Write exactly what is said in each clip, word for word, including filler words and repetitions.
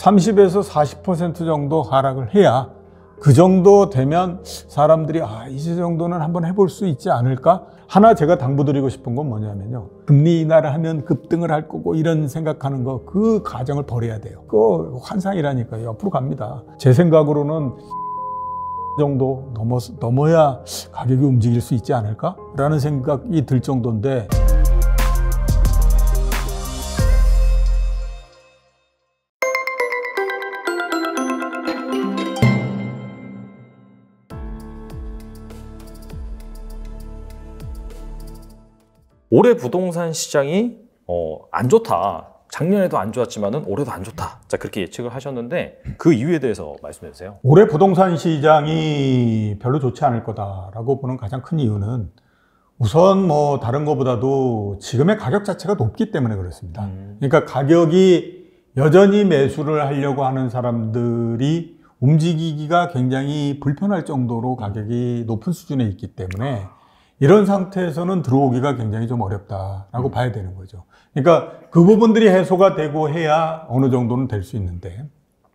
삼십에서 사십 퍼센트 정도 하락을 해야 그 정도 되면 사람들이 아, 이 정도는 한번 해볼 수 있지 않을까? 하나 제가 당부드리고 싶은 건 뭐냐면요. 금리 인하를 하면 급등을 할 거고 이런 생각하는 거 그 가정을 버려야 돼요. 그거 환상이라니까요. 옆으로 갑니다. 제 생각으로는 정도 넘어, 넘어야 가격이 움직일 수 있지 않을까? 라는 생각이 들 정도인데 올해 부동산 시장이 어, 안 좋다. 작년에도 안 좋았지만은 올해도 안 좋다. 자, 그렇게 예측을 하셨는데 그 이유에 대해서 말씀해 주세요. 올해 부동산 시장이 별로 좋지 않을 거다라고 보는 가장 큰 이유는 우선 뭐 다른 것보다도 지금의 가격 자체가 높기 때문에 그렇습니다. 음. 그러니까 가격이 여전히 매수를 하려고 하는 사람들이 움직이기가 굉장히 불편할 정도로 가격이 높은 수준에 있기 때문에 이런 상태에서는 들어오기가 굉장히 좀 어렵다라고 음. 봐야 되는 거죠. 그러니까 그 부분들이 해소가 되고 해야 어느 정도는 될 수 있는데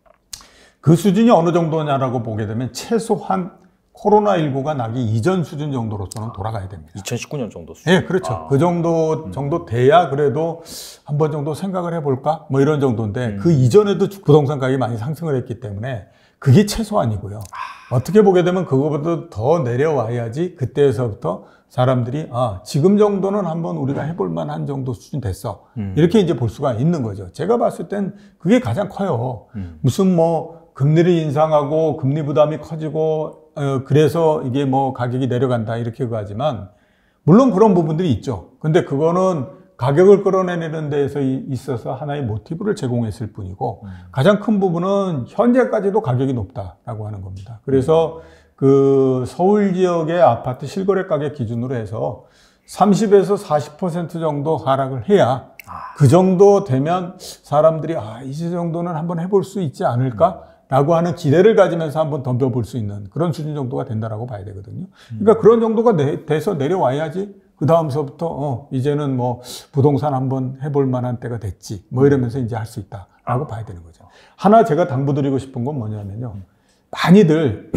그 수준이 어느 정도냐라고 보게 되면 최소한 코로나십구가 나기 이전 수준 정도로서는 돌아가야 됩니다. 이천십구 년 정도 수준? 네, 그렇죠. 아. 그 정도 정도 돼야 그래도 한 번 정도 생각을 해볼까? 뭐 이런 정도인데 음. 그 이전에도 부동산 가격이 많이 상승을 했기 때문에 그게 최소한이고요. 아. 어떻게 보게 되면 그거보다 더 내려와야지 그때에서부터 사람들이 아 지금 정도는 한번 우리가 해볼 만한 정도 수준 됐어. 음. 이렇게 이제 볼 수가 있는 거죠. 제가 봤을 땐 그게 가장 커요. 음. 무슨 뭐 금리를 인상하고 금리 부담이 커지고 어, 그래서 이게 뭐 가격이 내려간다 이렇게 하지만 물론 그런 부분들이 있죠. 근데 그거는 가격을 끌어내는 데에서 있어서 하나의 모티브를 제공했을 뿐이고 음. 가장 큰 부분은 현재까지도 가격이 높다라고 하는 겁니다. 그래서 음. 그 서울 지역의 아파트 실거래 가격 기준으로 해서 삼십에서 사십 퍼센트 정도 하락을 해야 아. 그 정도 되면 사람들이 아, 이 정도는 한번 해볼 수 있지 않을까? 라고 하는 기대를 가지면서 한번 덤벼볼 수 있는 그런 수준 정도가 된다라고 봐야 되거든요. 그러니까 음. 그런 정도가 내, 돼서 내려와야지 그 다음서부터 어, 이제는 뭐 부동산 한번 해볼 만한 때가 됐지 뭐 이러면서 이제 할 수 있다라고 아. 봐야 되는 거죠. 하나 제가 당부드리고 싶은 건 뭐냐면요. 많이들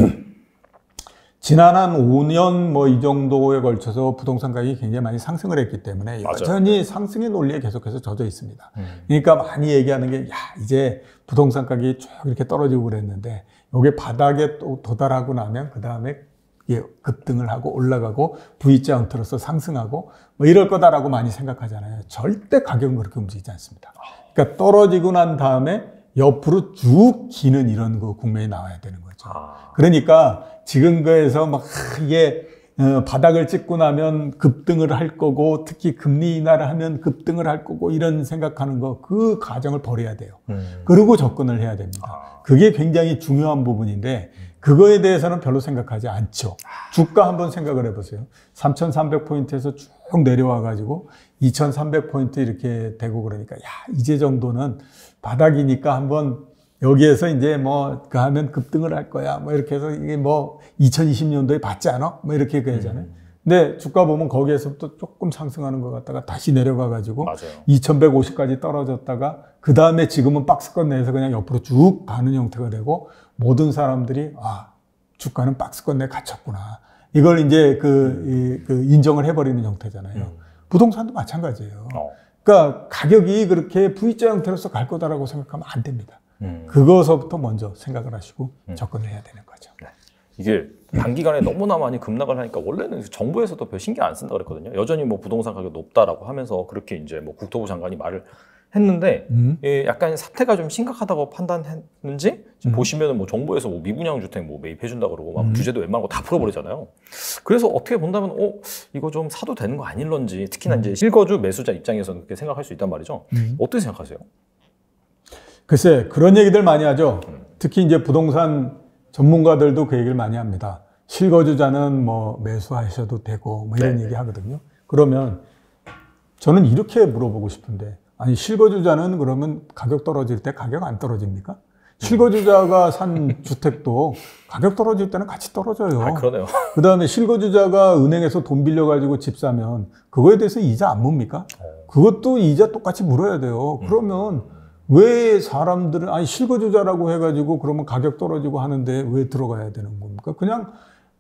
지난 한 오 년 뭐 이 정도에 걸쳐서 부동산 가격이 굉장히 많이 상승을 했기 때문에 맞아요. 여전히 상승의 논리에 계속해서 젖어 있습니다. 음. 그러니까 많이 얘기하는 게 야 이제 부동산 가격이 쭉 이렇게 떨어지고 그랬는데 이게 바닥에 또 도달하고 나면 그 다음에 급등을 하고 올라가고 V자 형태로서 상승하고 뭐 이럴 거다라고 많이 생각하잖아요. 절대 가격은 그렇게 움직이지 않습니다. 그러니까 떨어지고 난 다음에 옆으로 쭉 기는 이런 그 국면이 나와야 되는 거죠. 아. 그러니까 지금 거에서 막 이게 어, 바닥을 찍고 나면 급등을 할 거고 특히 금리 인하를 하면 급등을 할 거고 이런 생각하는 거 그 가정을 버려야 돼요. 음. 그리고 접근을 해야 됩니다. 아. 그게 굉장히 중요한 부분인데 그거에 대해서는 별로 생각하지 않죠. 주가 한번 생각을 해보세요. 삼천삼백 포인트에서 쭉 내려와가지고 이천삼백 포인트 이렇게 되고 그러니까 야 이제 정도는 바닥이니까 한번 여기에서 이제 뭐, 그 하면 급등을 할 거야. 뭐 이렇게 해서 이게 뭐, 이천이십 년도에 받지 않아? 뭐 이렇게 얘기하잖아요. 음. 근데 주가 보면 거기에서부터 조금 상승하는 것 같다가 다시 내려가가지고, 이천백오십까지 떨어졌다가, 그 다음에 지금은 박스권 내에서 그냥 옆으로 쭉 가는 형태가 되고, 모든 사람들이, 아, 주가는 박스권 내에 갇혔구나. 이걸 이제 그, 음. 이, 그 인정을 해버리는 형태잖아요. 음. 부동산도 마찬가지예요. 어. 그러니까 가격이 그렇게 V자 형태로서 갈 거다라고 생각하면 안 됩니다. 음. 그거서부터 먼저 생각을 하시고 음. 접근을 해야 되는 거죠. 네. 이게 단기간에 너무나 많이 급락을 하니까 원래는 정부에서도 별 신경 안 쓴다 그랬거든요. 여전히 뭐 부동산 가격 높다라고 하면서 그렇게 이제 뭐 국토부 장관이 말을 했는데 음. 예, 약간 사태가 좀 심각하다고 판단했는지 지금 음. 보시면은 뭐 정부에서 뭐 미분양 주택 뭐 매입해준다 그러고 막 음. 규제도 웬만한 거 다 풀어버리잖아요. 그래서 어떻게 본다면 어 이거 좀 사도 되는 거 아닐런지 특히나 음. 이제 실거주 매수자 입장에서는 그렇게 생각할 수 있단 말이죠. 음. 어떻게 생각하세요? 글쎄 그런 얘기들 많이 하죠. 음. 특히 이제 부동산 전문가들도 그 얘기를 많이 합니다. 실거주자는 뭐 매수하셔도 되고 뭐 이런 네. 얘기 하거든요. 그러면 저는 이렇게 물어보고 싶은데 아니 실거주자는 그러면 가격 떨어질 때 가격 안 떨어집니까? 실거주자가 산 주택도 가격 떨어질 때는 같이 떨어져요. 아, 그러네요. 그 다음에 실거주자가 은행에서 돈 빌려가지고 집 사면 그거에 대해서 이자 안 묻니까? 그것도 이자 똑같이 물어야 돼요. 그러면 왜 사람들은 아니 실거주자라고 해가지고 그러면 가격 떨어지고 하는데 왜 들어가야 되는 겁니까? 그냥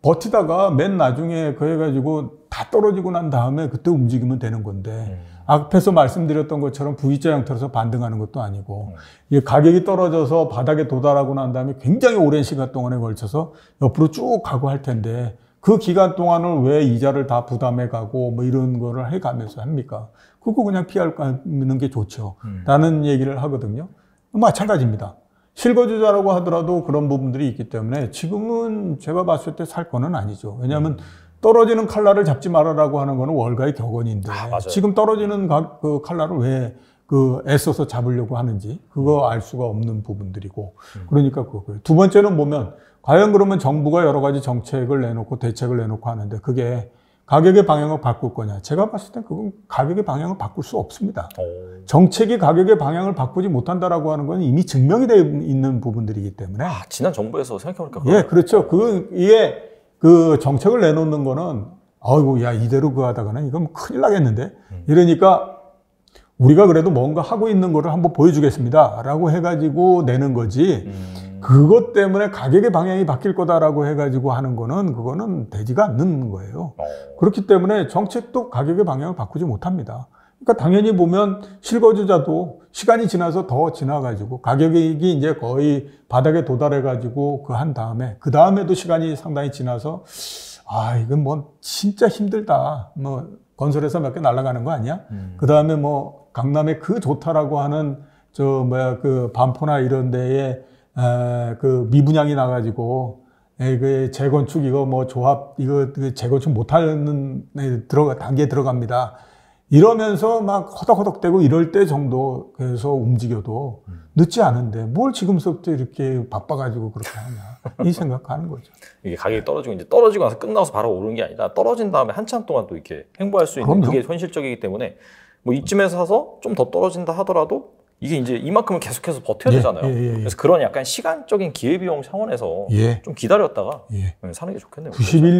버티다가 맨 나중에 그 해가지고 다 떨어지고 난 다음에 그때 움직이면 되는 건데 음. 앞에서 말씀드렸던 것처럼 V자 형태로서 반등하는 것도 아니고 음. 이게 가격이 떨어져서 바닥에 도달하고 난 다음에 굉장히 오랜 시간 동안에 걸쳐서 옆으로 쭉 가고 할 텐데 그 기간 동안을 왜 이자를 다 부담해 가고 뭐 이런 거를 해 가면서 합니까? 그거 그냥 피하는 게 좋죠. 음. 라는 얘기를 하거든요. 마찬가지입니다. 실거주자라고 하더라도 그런 부분들이 있기 때문에 지금은 제가 봤을 때 살 거는 아니죠. 왜냐하면 음. 떨어지는 칼날을 잡지 말아라고 하는 거는 월가의 격언인데 아, 지금 떨어지는 가, 그 칼날을 왜 그 애써서 잡으려고 하는지 그거 알 수가 없는 부분들이고 음. 그러니까 그거고요. 두 번째는 보면 과연 그러면 정부가 여러 가지 정책을 내놓고 대책을 내놓고 하는데 그게 가격의 방향을 바꿀 거냐. 제가 봤을 때 그건 가격의 방향을 바꿀 수 없습니다. 오. 정책이 가격의 방향을 바꾸지 못한다라고 하는 건 이미 증명이 되어 있는 부분들이기 때문에. 아, 지난 정부에서 생각해보니까. 예, 그렇죠. 그, 이게 그 정책을 내놓는 거는 아이고, 야, 이대로 그 하다가는 이건 큰일 나겠는데. 음. 이러니까 우리가 그래도 뭔가 하고 있는 거를 한번 보여주겠습니다. 라고 해가지고 내는 거지. 음. 그것 때문에 가격의 방향이 바뀔 거다라고 해가지고 하는 거는 그거는 되지가 않는 거예요. 어. 그렇기 때문에 정책도 가격의 방향을 바꾸지 못합니다. 그러니까 당연히 보면 실거주자도 시간이 지나서 더 지나가지고 가격이 이제 거의 바닥에 도달해가지고 그 한 다음에 그 다음에도 시간이 상당히 지나서 아 이건 뭐 진짜 힘들다. 뭐 건설에서 몇 개 날아가는 거 아니야? 음. 그 다음에 뭐 강남에 그 좋다라고 하는 저 뭐야 그 반포나 이런 데에 에, 그 미분양이 나가지고 에, 그 재건축 이거 뭐 조합 이거 재건축 못하는 에, 들어가 단계에 들어갑니다. 이러면서 막 허덕허덕대고 이럴 때 정도에서 움직여도 음. 늦지 않은데 뭘 지금서부터 이렇게 바빠가지고 그렇게 하냐 이 생각하는 거죠. 이게 가격이 떨어지고 이제 떨어지고 나서 끝나서 바로 오르는 게 아니라 떨어진 다음에 한참 동안 또 이렇게 횡보할 수 있는 그럼요. 그게 현실적이기 때문에 뭐 이쯤에서 사서 좀 더 떨어진다 하더라도 이게 이제 이만큼은 계속해서 버텨야 예, 되잖아요. 예, 예, 예. 그래서 그런 약간 시간적인 기회비용 차원에서 예. 좀 기다렸다가 예. 사는 게 좋겠네요. 구십일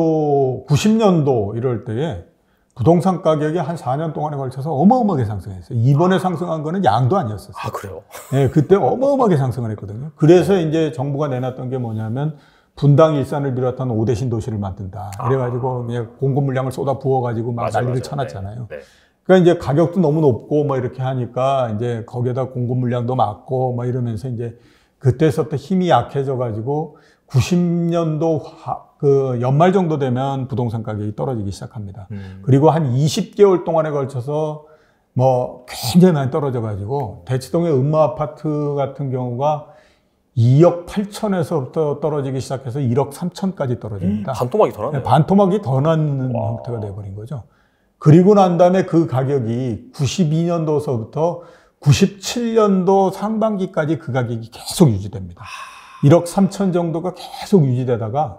년도, 구십 년도 이럴 때에 부동산 가격이 한 사 년 동안에 걸쳐서 어마어마하게 상승했어요. 이번에 아. 상승한 거는 양도 아니었어요. 아, 그래요? 네, 그때 어마어마하게 상승을 했거든요. 그래서 네. 이제 정부가 내놨던 게 뭐냐면 분당 일산을 비롯한 오 대 신도시를 만든다. 그래가지고 그냥 공급 물량을 쏟아 부어가지고 막 맞아, 난리를 맞아. 쳐놨잖아요. 네. 네. 그러니까 이제 가격도 너무 높고 뭐 이렇게 하니까 이제 거기에다 공급 물량도 많고 뭐 이러면서 이제 그때서부터 힘이 약해져가지고 구십 년도 하, 그 연말 정도 되면 부동산 가격이 떨어지기 시작합니다. 음. 그리고 한 이십 개월 동안에 걸쳐서 뭐 굉장히 많이 떨어져가지고 대치동의 음마 아파트 같은 경우가 이억 팔천에서부터 떨어지기 시작해서 일억 삼천까지 떨어집니다. 음, 반토막이 더 났네요. 네, 반토막이 더 나는 와. 형태가 돼버린 거죠. 그리고 난 다음에 그 가격이 구십이 년도서부터 구십칠 년도 상반기까지 그 가격이 계속 유지됩니다. 일억 삼천 정도가 계속 유지되다가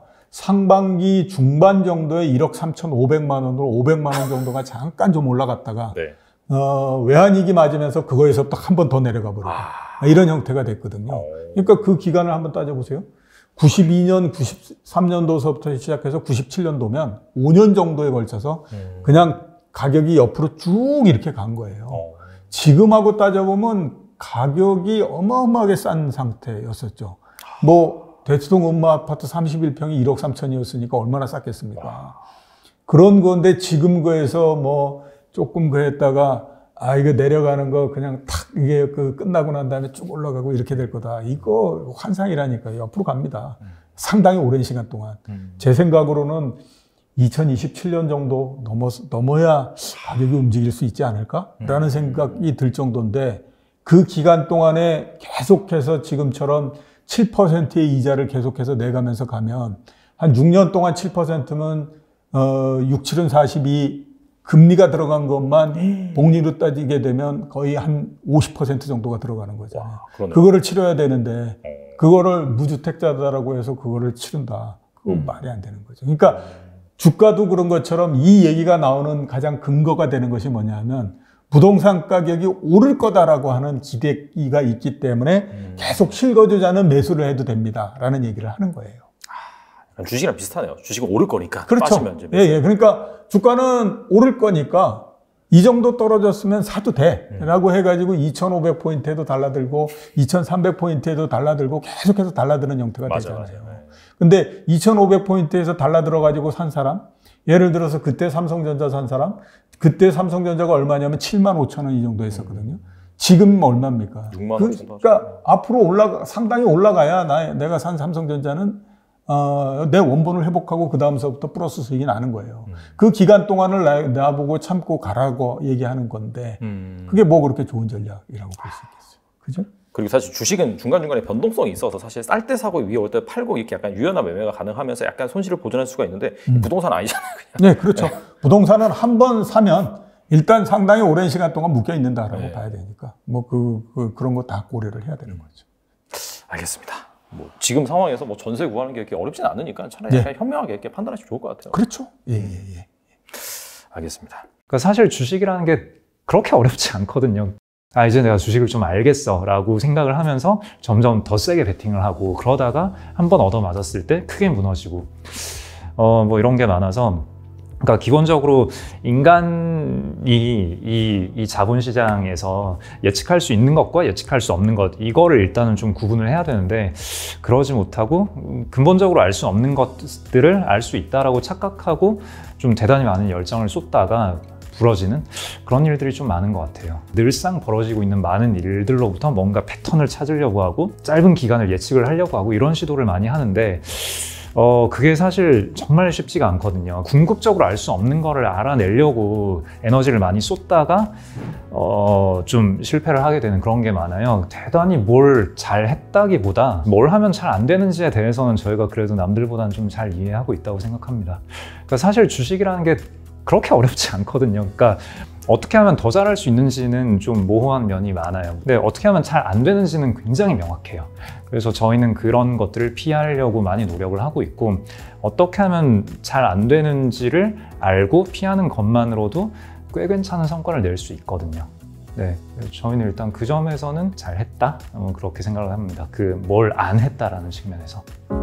상반기 중반 정도에 일억 삼천오백만 원으로 오백만 원 정도가 잠깐 좀 올라갔다가 네. 어, 외환위기 맞으면서 그거에서부터 한 번 더 내려가 버려요. 아... 이런 형태가 됐거든요. 어... 그러니까 그 기간을 한번 따져보세요. 구십이 년, 구십삼 년도서부터 시작해서 구십칠 년도면 오 년 정도에 걸쳐서 음... 그냥 가격이 옆으로 쭉 이렇게 간 거예요. 어... 지금하고 따져보면 가격이 어마어마하게 싼 상태였었죠. 뭐 대치동 음마 아파트 삼십일 평이 일억 삼천이었으니까 얼마나 쌌겠습니까? 와. 그런 건데 지금 거에서 뭐 조금 그랬다가 아 이거 내려가는 거 그냥 탁 이게 그 끝나고 난 다음에 쭉 올라가고 이렇게 될 거다. 이거 환상이라니까요. 옆으로 갑니다. 음. 상당히 오랜 시간 동안. 음. 제 생각으로는 이천이십칠 년 정도 넘어, 넘어야 가격이 움직일 수 있지 않을까라는 음. 생각이 들 정도인데 그 기간 동안에 계속해서 지금처럼 칠 퍼센트의 이자를 계속해서 내가면서 가면 한 육 년 동안 칠 퍼센트면 어, 육, 칠은 사십이 금리가 들어간 것만 음. 복리로 따지게 되면 거의 한 오십 퍼센트 정도가 들어가는 거잖아요. 와, 그거를 치러야 되는데 그거를 무주택자다라고 해서 그거를 치른다. 그건 음. 말이 안 되는 거죠. 그러니까 주가도 그런 것처럼 이 얘기가 나오는 가장 근거가 되는 것이 뭐냐면 부동산 가격이 오를 거다라고 하는 기대가 있기 때문에 음. 계속 실거주자는 매수를 해도 됩니다라는 얘기를 하는 거예요. 아, 주식이랑 비슷하네요. 주식은 오를 거니까. 그렇죠. 빠지면 이제 예, 예. 그러니까 주가는 오를 거니까 이 정도 떨어졌으면 사도 돼 라고 해가지고 이천오백 포인트에도 달라들고 이천삼백 포인트에도 달라들고 계속해서 달라드는 형태가 맞아요, 되잖아요. 맞아요. 근데 이천오백 포인트에서 달라들어가지고 산 사람, 예를 들어서 그때 삼성전자 산 사람, 그때 삼성전자가 얼마냐면 칠만 오천 원 이 정도 했었거든요. 지금 얼마입니까? 육만 원 그, 그러니까 앞으로 올라가, 상당히 올라가야 나, 내가 산 삼성전자는 어, 내 원본을 회복하고 그 다음서부터 플러스 수익이 나는 거예요. 음. 그 기간 동안을 나, 나보고 참고 가라고 얘기하는 건데 음. 그게 뭐 그렇게 좋은 전략이라고 볼 수 있겠어요. 그죠? 그리고 사실 주식은 중간중간에 변동성이 있어서 사실 쌀 때 사고 위에 올 때 팔고 이렇게 약간 유연한 매매가 가능하면서 약간 손실을 보존할 수가 있는데 음. 부동산 아니잖아요. 그냥. 네, 그렇죠. 네. 부동산은 한 번 사면 일단 상당히 오랜 시간 동안 묶여 있는다라고 네. 봐야 되니까 뭐 그, 그 그런 거 다 고려를 해야 되는 거죠. 알겠습니다. 뭐 지금 상황에서 뭐 전세 구하는 게 이렇게 어렵진 않으니까 차라리 약간 네. 현명하게 이렇게 판단하시면 좋을 것 같아요. 그렇죠. 예, 예, 예. 알겠습니다. 그러니까 사실 주식이라는 게 그렇게 어렵지 않거든요. 아, 이제 내가 주식을 좀 알겠어 라고 생각을 하면서 점점 더 세게 베팅을 하고 그러다가 한번 얻어맞았을 때 크게 무너지고 어, 뭐 이런 게 많아서 그러니까 기본적으로 인간이 이, 이 자본시장에서 예측할 수 있는 것과 예측할 수 없는 것 이거를 일단은 좀 구분을 해야 되는데 그러지 못하고 근본적으로 알 수 없는 것들을 알 수 있다라고 착각하고 좀 대단히 많은 열정을 쏟다가 부러지는 그런 일들이 좀 많은 것 같아요. 늘상 벌어지고 있는 많은 일들로부터 뭔가 패턴을 찾으려고 하고 짧은 기간을 예측을 하려고 하고 이런 시도를 많이 하는데 어, 그게 사실 정말 쉽지가 않거든요. 궁극적으로 알 수 없는 거를 알아내려고 에너지를 많이 쏟다가 어, 좀 실패를 하게 되는 그런 게 많아요. 대단히 뭘 잘했다기보다 뭘 하면 잘 안 되는지에 대해서는 저희가 그래도 남들보다는 좀 잘 이해하고 있다고 생각합니다. 그러니까 사실 주식이라는 게 그렇게 어렵지 않거든요. 그러니까 어떻게 하면 더 잘할 수 있는지는 좀 모호한 면이 많아요. 근데 어떻게 하면 잘 안 되는지는 굉장히 명확해요. 그래서 저희는 그런 것들을 피하려고 많이 노력을 하고 있고 어떻게 하면 잘 안 되는지를 알고 피하는 것만으로도 꽤 괜찮은 성과를 낼 수 있거든요. 네, 저희는 일단 그 점에서는 잘했다? 그렇게 생각을 합니다. 그 뭘 안 했다라는 측면에서.